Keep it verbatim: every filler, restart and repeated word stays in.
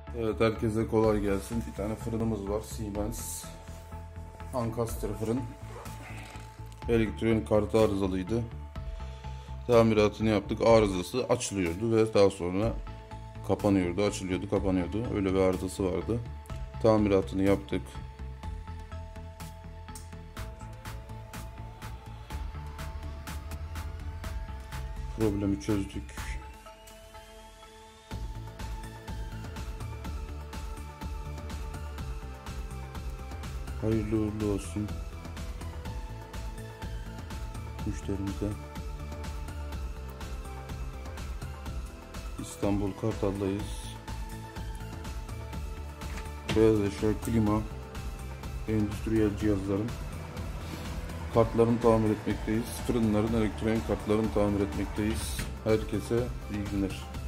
Evet, herkese kolay gelsin. Bir tane fırınımız var. Siemens Ancaster fırın. Elektronik kartı arızalıydı. Tamiratını yaptık. Arızası açılıyordu ve daha sonra kapanıyordu. Açılıyordu, kapanıyordu. Öyle bir arızası vardı. Tamiratını yaptık. Problemi çözdük. Hayırlı uğurlu olsun müşterimize. İstanbul Kartal'dayız. Beyaz eşya, klima, endüstriyel cihazların kartlarını tamir etmekteyiz. Fırınların elektronik kartlarını tamir etmekteyiz. Herkese iyi günler.